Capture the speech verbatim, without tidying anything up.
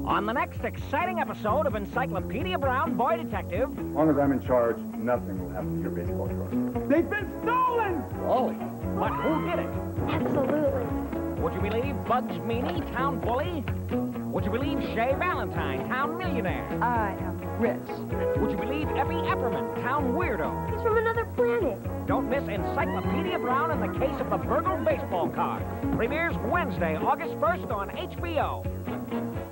On the next exciting episode of Encyclopedia Brown, Boy Detective... As long as I'm in charge, nothing will happen to your baseball card. They've been stolen! Golly. But who did it? Absolutely. Would you believe Bugs Meany, town bully? Would you believe Shay Valentine, town millionaire? I am rich. Would you believe Effie Epperman, town weirdo? He's from another planet. Don't miss Encyclopedia Brown in the case of the Burgled baseball card. Premieres Wednesday, August first on H B O.